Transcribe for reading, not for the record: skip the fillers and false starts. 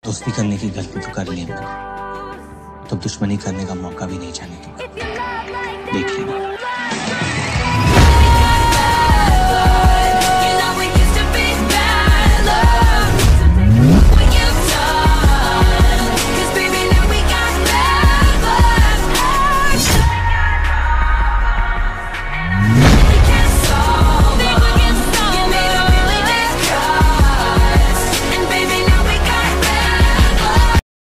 दोस्ती करने की गलती तो कर ली हमने, तो दुश्मनी करने का मौका भी नहीं जाने दूंगा। देख लेना।